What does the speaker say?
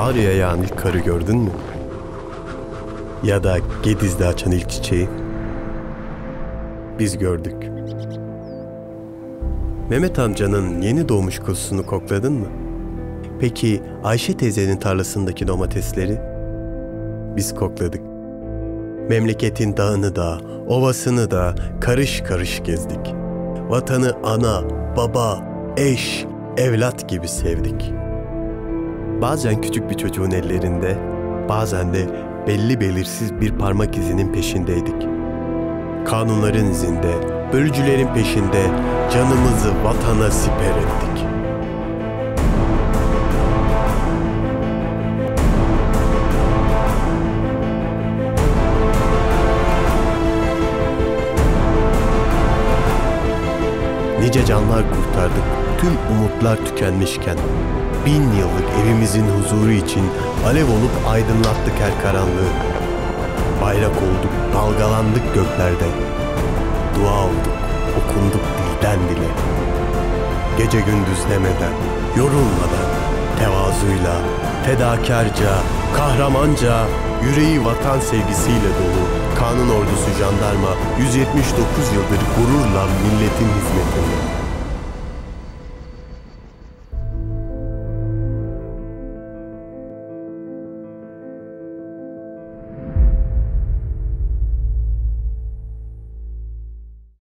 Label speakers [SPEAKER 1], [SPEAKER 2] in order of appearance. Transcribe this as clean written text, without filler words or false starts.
[SPEAKER 1] Ağrı'ya yağan ilk karı gördün mü? Ya da Gediz'de açan ilk çiçeği? Biz gördük. Mehmet amcanın yeni doğmuş kuzusunu kokladın mı? Peki Ayşe teyzenin tarlasındaki domatesleri? Biz kokladık. Memleketin dağını da, ovasını da karış karış gezdik. Vatanı ana, baba, eş, evlat gibi sevdik. Bazen küçük bir çocuğun ellerinde, bazen de belli belirsiz bir parmak izinin peşindeydik. Kanunların izinde, bölücülerin peşinde canımızı vatana siper ettik. Nice canlar kurtardık, tüm umutlar tükenmişken. 1000 yıllık evimizin huzuru için alev olup aydınlattık her karanlığı. Bayrak olduk, dalgalandık göklerde. Dua olduk, okunduk dilden dile. Gece gündüz demeden, yorulmadan, tevazuyla, fedakarca, kahramanca, yüreği vatan sevgisiyle dolu, Kanun Ordusu Jandarma 179 yıldır gururla milletin hizmetinde.